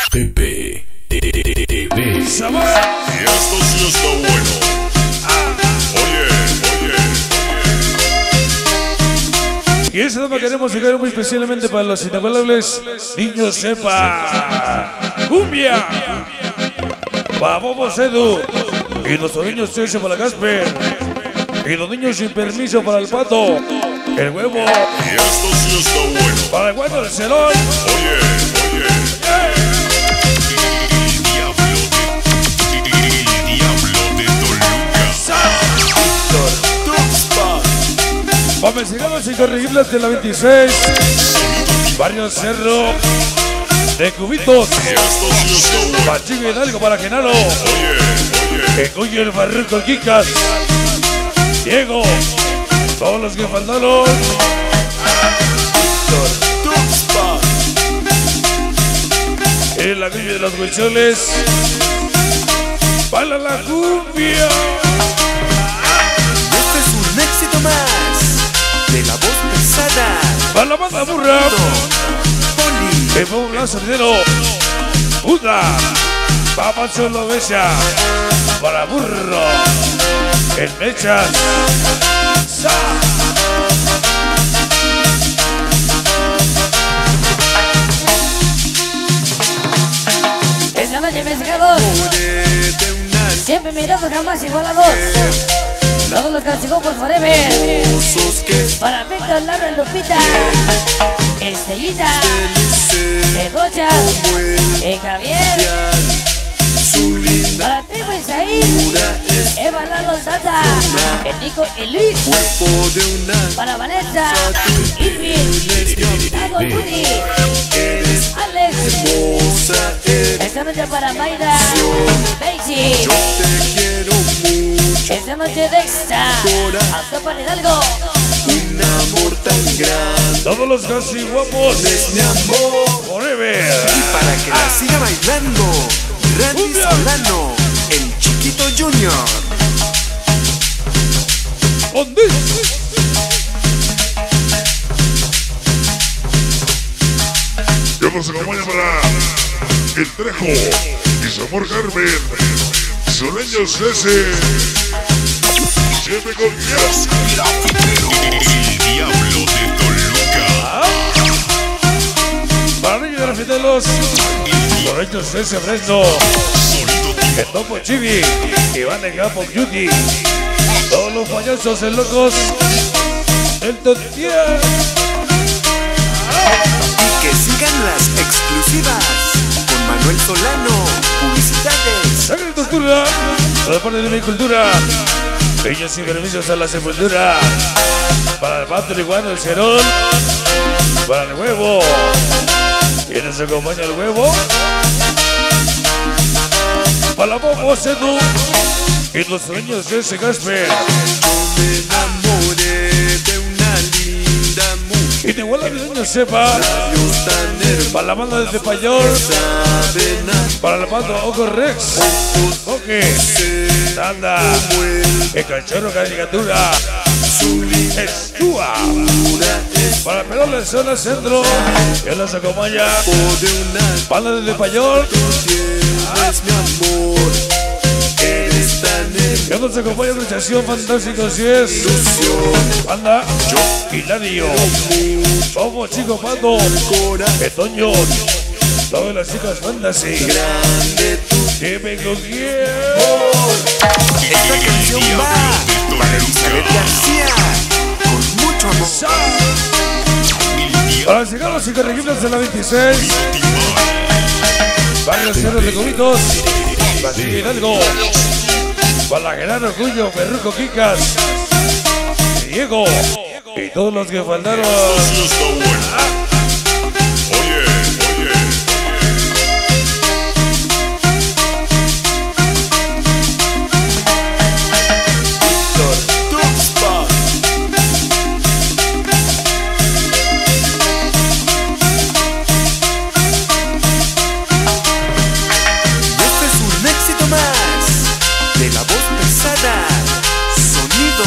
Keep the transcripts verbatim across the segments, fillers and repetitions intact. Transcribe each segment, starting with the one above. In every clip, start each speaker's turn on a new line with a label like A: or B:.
A: Pepe T V.
B: ¡Sabor!
C: Y esto sí está bueno. Oye, oye.
B: Y ese tema queremos llegar muy especialmente para los inagualables niños sepa cumbia. Para Bobo Edu. Y los niños Cese para Casper. Y los niños sin permiso para el Pato. El Huevo.
C: Y esto sí está bueno.
B: Para el Guano del Celón.
C: Oye, oye. El diablo de, el diablo de Toluca.
B: Para Mexicanos Incorregibles de la veintiséis. Barrio Cerro. De Cubitos.
C: Y esto sí está bueno.
B: Para Chico Hidalgo, para Genaro.
C: Oye, oye.
B: Que coño el Barruco Kikas. Diego. Todos los que faltaron. En la calle de los huicholes. Para la cumbia.
D: Este es un éxito más de la voz pesada.
B: Para la banda burra.
D: Poli.
B: El Pueblo Sonidero. Puta. Papá Solo Bella. Para burro. El Mechas. Sa.
E: Esta noche pescados, siempre mirando jamás igualados. Todos los calcigopos forever. Para Víctor, Laura, Lupita, Estellita, Egocha, y Javier. Para Timo Isaí, Eva Lalo Santa, el Nico y Luis. Para Vanessa, Irving, Tago Judy, Alex. Esta noche para Mayra, Daisy. Esta noche Dexa, Alto para Hidalgo.
D: Un amor tan grande
B: Todos los casi guapos.
D: es mi amor.
B: Forever.
D: Y para que la siga bailando, Randy Solano, el Chiquito Junior.
B: On this.
C: Ya nos acompaña para el Trejo y su amor Carmen. Soleños Cese. Siempre con Dios. El diablo de Toluca.
B: Para Niño de Rafitelos. Por ellos ese Fresno. El Topo Chibi. Iván de Gapo Beauty. Todos los payasos, el locos. El Tontier.
D: Y que sigan las exclusivas con Manuel Solano. Publicidades.
B: Sangre y tortura. Toda parte de mi cultura. Niños sin permisos a la sepultura. Para el Pato, el Iguano, el Cerón. Para el Huevo. Y nos acompaña el Huevo. Para la Bobo Edu. Y los sueños de ese Casper.
D: Yo me enamoré de una linda mujer.
B: Y de igual a mi niño sepa.
D: Dios tan hermosa.
B: Para la banda de Payor.
D: Saben
B: Para el bando Oco Rex. Oque. Tanda. El Cachorro Caricatura. Estúa. Para el pelón de zona centro. Que nos acompaña.
D: de una
B: Banda de Payor.
D: tienes mi amor. Eres tan hermosa.
B: Que nos acompaña Rechación Fantástico si es. Banda. Hilario. Bobo Chico Pato. Etoño. Todas las chicas fantasy.
D: Grande tú.
B: Que me cogieron.
D: Esta canción va para Elizabeth García. Con mucho amor.
B: Para los cigarros incorregibles de la veintiséis. Barrio Cerro de Cubitos. Basilio Hidalgo. Para Genaro Cuyo, Perruco Kikas. Diego. Y todos los que faltaron.
C: Esto sí está bueno. Oye, oye.
D: Tuxpa. Y este es un éxito más de la voz pesada. Sonido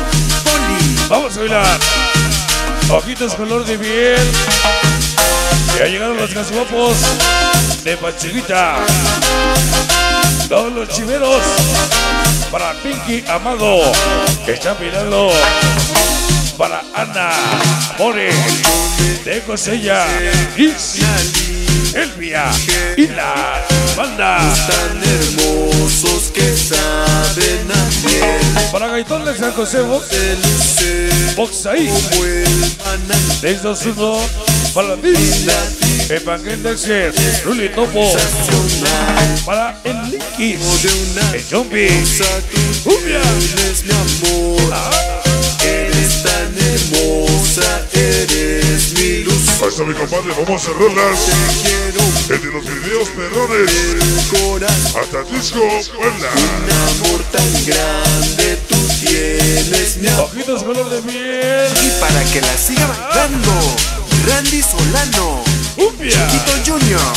D: Poli.
B: Vamos a bailar. Ojitos color de piel. Ya llegaron los gasiguapos de Pachiguita. Todos los chiveros para Pinky Amado. Están mirando para Ana More de Cosella, Liz, Elvia y la banda.
D: Tan hermosos que saben a miel.
B: Para Gaitón de San José, Boxaí, seis dos uno, para Liz, Evangelio Dexter, Ruli Topo, para el Linkis, el Zombie, Cumbia.
D: Eres mi amor, eres tan hermosa, eres mi luz.
C: Ahí está mi compadre, vamos a cerrarlas.
D: Te quiero,
C: El de los videos perrones.
D: el corazón.
C: Hasta Disco Puebla.
D: Un amor tan grande tú tienes, mi amor.
B: Ojitos color de miel,
D: Y para que la siga bailando, Randy Solano,
B: Cumbia.
D: Chiquito Junior.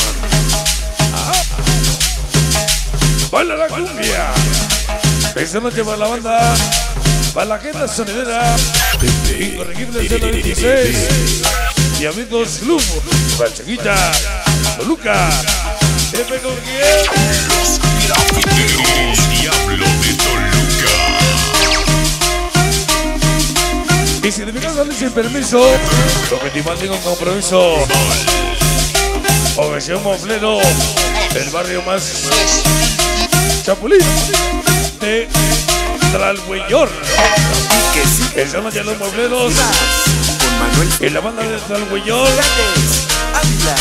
B: Baila la cumbia. Esta noche para la banda, para la agenda sonidera, Incorregibles de la dieciséis. Y amigos Club, Panchequita, Toluca, F con quién.
A: Los grafiteros Diablo de Toluca.
B: Y si de mi casa sale sin permiso, cometí con compromiso. Obeción Monflero, el barrio más chapulín de Tlalhuellor.
D: Y que sigue
B: Esa noche los muebleros
D: con Manuel
B: y la banda de Tlalhuellor.
D: Fernández Ávila.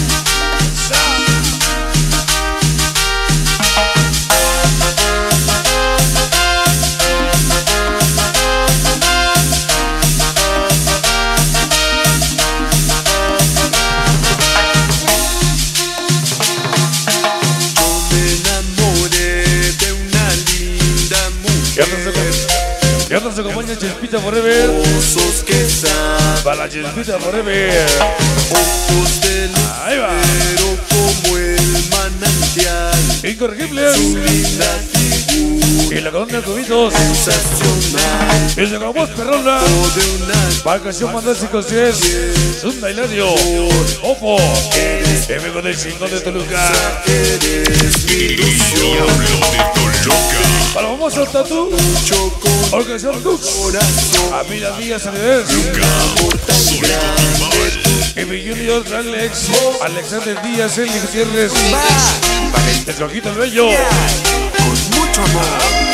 B: Ya nos acompaña Chespita Forever.
D: Osos que saben,
B: Para la Chespita Forever.
D: ojos de
B: Ahí va.
D: lucero como el manantial.
B: Incorregibles.
D: Linda figura
B: Y la colonia de Cubitos.
D: sensacional.
B: Y se acabó Perrola.
D: O de una
B: Para canción Fantástico diez. Zunda Hilario. Opo. M con el cinco de Toluca.
D: eres mi ilusión.
A: Diablo de Toluca.
B: Para vamos a Tatu.
D: Choco
B: Organización Lux.
D: corazón.
B: Amiga Amiga Sanidad.
D: Amor tan grande tú
B: Y mi Junior Alex. Alexander Díaz. Eli Gutiérrez.
D: vas. Para el
B: El Flojito el Bello.
D: día, con mucho amor.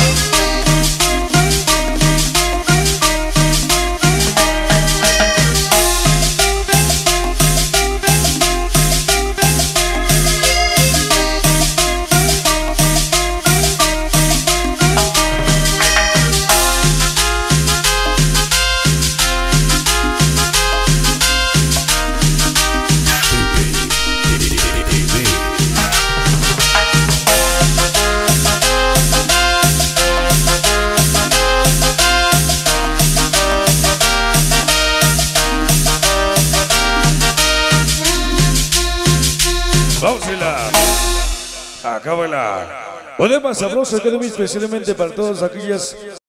B: Vámosela. Acábala. Poder más sabroso quedó muy especialmente para todas aquellas